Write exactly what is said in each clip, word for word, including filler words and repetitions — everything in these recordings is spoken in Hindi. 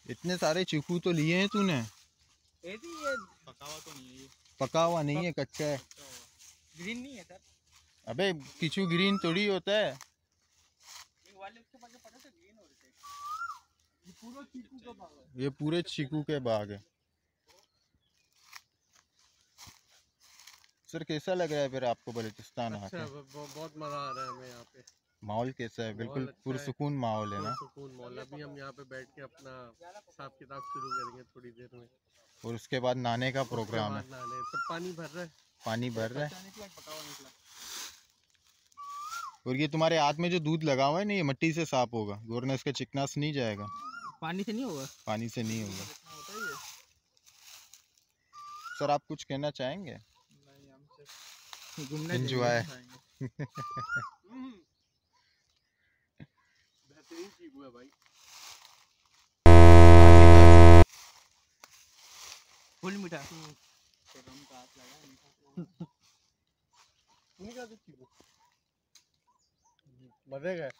इतने सारे चीकू तो लिए हैं तूने। ये पका हुआ तो नहीं है, ये पका हुआ नहीं है, कच्चा है। ग्रीन नहीं है सर। अबे किचू ग्रीन थोड़ी होता है। ये वाले उसके पास जो पड़े थे ग्रीन हो रहे थे। ये पूरा चीकू का बाग है। ये पूरे चीकू के बाग है। सर कैसा लग रहा है फिर आपको बलूचिस्तान आके? अच्छा, बहुत मजा आ रहा है हमें यहाँ पे। माहौल कैसा है? बिल्कुल अच्छा पुरसुकून माहौल है ना? सुकून माहौल। अभी हम यहाँ पे बैठ के अपना हिसाब किताब शुरू करेंगे थोड़ी देर में, और उसके बाद नहाने का प्रोग्राम है। नहाने तो पानी भर रहा है, पानी भर रहा है। पका हुआ निकला। और ये तुम्हारे हाथ में जो दूध लगा हुआ है ना, ये मिट्टी से साफ होगा, वरना इसका चिकनास नहीं जाएगा। पानी से नहीं होगा। पानी से नहीं होगा। सर आप कुछ कहना चाहेंगे? नहीं, हम सिर्फ घूमने एंजॉय। बेहतरीन चीकू है भाई, फुल मीठा। मजे गए।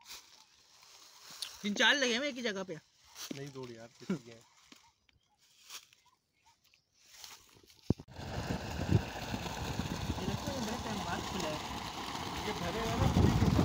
तीन चार लगे हैं एक ही जगह पे। नहीं दौड़ यार, कितनी है। ये भरेगा ना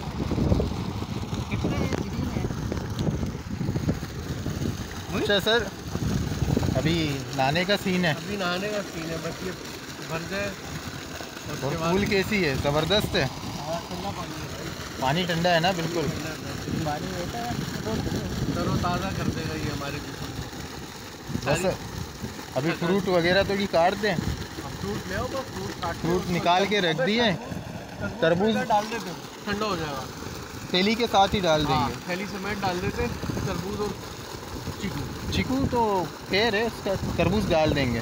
अच्छा सर, अभी नहाने का सीन है। अभी नहाने का सीन है, बस ये भर जाए। और पूल कैसी है? ज़बरदस्त है। हाँ, ठंडा पानी है भाई। पानी ठंडा है ना? बिल्कुल पानी रहता है तरोताज़ा कर देगा ये हमारे जिस्म को। बस अभी फ्रूट वगैरह तो ये काट दें। फ्रूट ले आओ, बस फ्रूट काट फ्रूट निकाल के रख दिए। तरबूज डाल देते, ठंडा हो जाएगा। थैली के साथ ही डाल देंगे। हाँ, थैली समेत डाल देते तरबूज और चीकू। चीकू तो खैर है, उसका तरबूज डाल देंगे।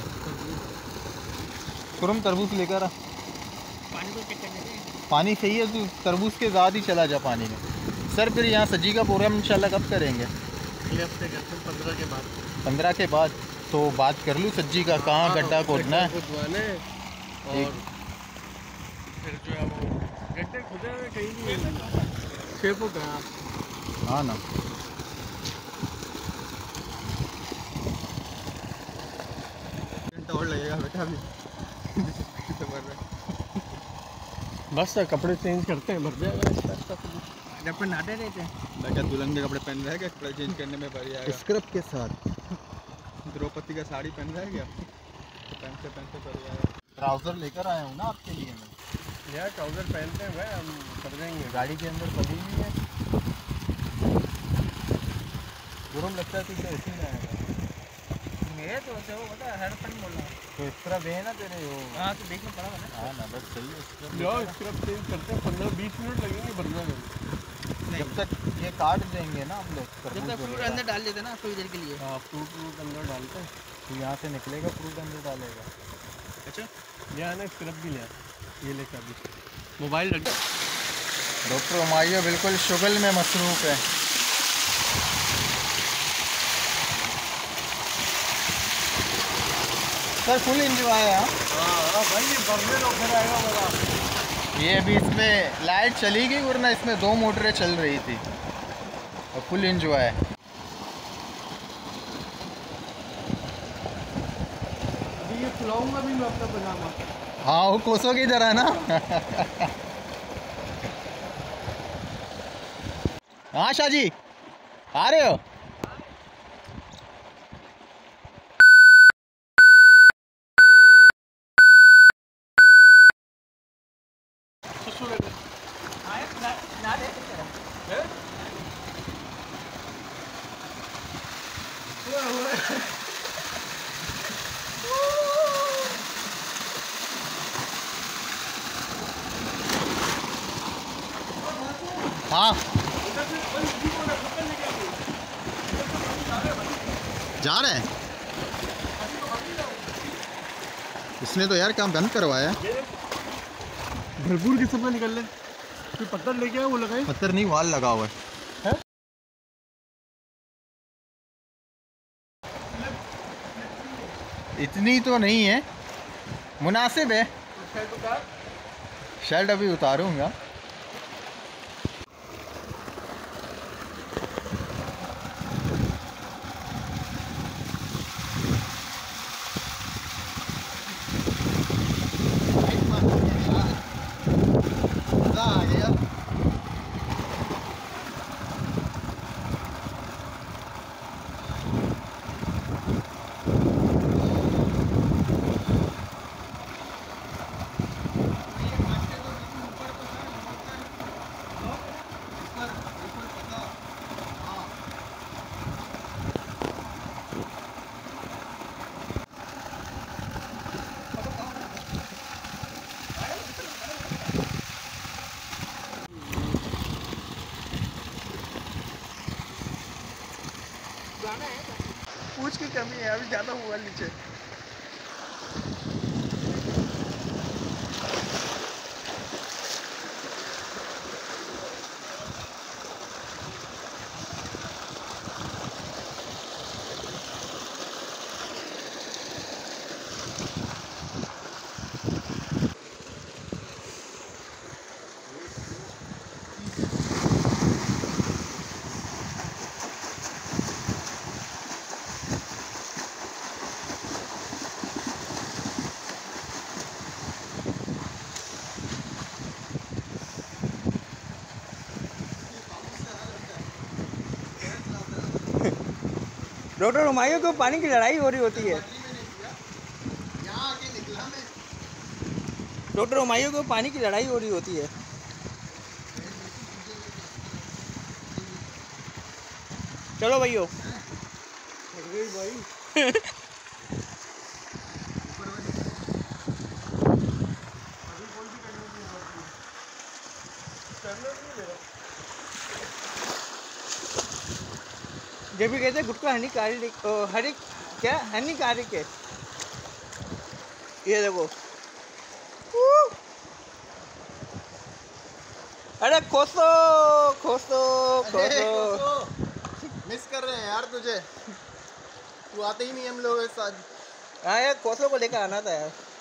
तुरंत तरबूज लेकर आ। पानी को चेक करने दें। पानी सही है, तू तरबूज के साथ ही चला जा पानी में। सर फिर यहाँ सज्जी का प्रोग्राम इंशाल्लाह कब करेंगे? अगले हफ्ते करते हैं, पंद्रह के बाद। पंद्रह के बाद तो बात कर लूँ सज्जी का, कहाँ गड्ढा खोदना है। खुदवाने और फिर जो है वो गड्ढे खुदे हुए कहीं नहीं, छः फुट है। हाँ ना, घंटा और लगेगा बेटा अभी। बस कपड़े चेंज करते हैं, भर जाएगा। जब पर नहाते रहते हैं। क्या दुल्हन के कपड़े पहन रहा है क्या? कपड़े चेंज करने में पड़ जाएगा। स्क्रब के साथ द्रौपदी का साड़ी पहन रहा है क्या? तो पहनते पहनते पड़ जाएगा। ट्राउज़र लेकर आया हूँ ना आपके लिए मैं। यार ट्राउज़र पहनते हुए हम कर जाएंगे। गाड़ी के अंदर पड़ी हुई है। गुरुम लगता है तुझे ऐसे ही आएगा। मेरे तो से वो पता है हर फन बोल रहा है। तो स्क्रब है ना तेरे वो? हाँ तो देखना पड़ेगा ना। हाँ ना, बस सही है। स्क्रब जाओ लेकर आ। स्क्रब चेंज करते हैं, पंद्रह बीस मिनट लगेंगे भरने में। जब तक ये काट देंगे ना हम लोग जब तरबूज तक फ्रूट वगैरह। अंदर डाल देते ना थोड़ी देर के लिए। हाँ, फ्रूट फ्रूट अंदर डालते हैं। तो यहाँ से निकलेगा फ्रूट अंदर डालेगा। अच्छा ले आना, स्क्रब भी ले आ। ये लेकर अभी मोबाइल रख। डॉक्टर हुमायूं बिल्कुल शुगल में मसरूफ़ है। सर फुल इंजॉय है। हाँ भाई, ये भरने लो फिर आएगा मज़ा। ये अभी इसमें लाइट चली गई, वरना इसमें दो मोटरें चल रही थी और फुल इंजॉय है। अभी ये खुलाऊंगा भी मैं अपना पजामा। हाँ वो कोसों की तरह ना। हाँ शाह जी आ रहे हो? हाँ जा रहे हैं। इसने तो यार काम बंद करवाया। भरपूर किस्म का निकल ले। कोई पत्थर लेके आया, वो लगाए। पत्थर नहीं, वाल लगा हुआ है। इतनी तो नहीं है, मुनासिब है। शर्ट अभी उतारूंगा। गाना है पूछ की कमी है, अभी ज़्यादा हुआ नीचे। डॉक्टर हुमायूं को पानी की लड़ाई हो रही होती है। यहाँ आके निकला मैं। डॉक्टर हुमायूं को पानी की लड़ाई हो रही होती है। चलो भाइयों। भाई जब भी कहते हैं गुटखा हानिकारक हरिक क्या हानिकारक है। ये देखो, अरे खोसो खोसो खोसो। मिस कर रहे हैं यार तुझे, तू आते ही नहीं हम लोग के साथ। हाँ यार, खोसो को लेकर आना था यार।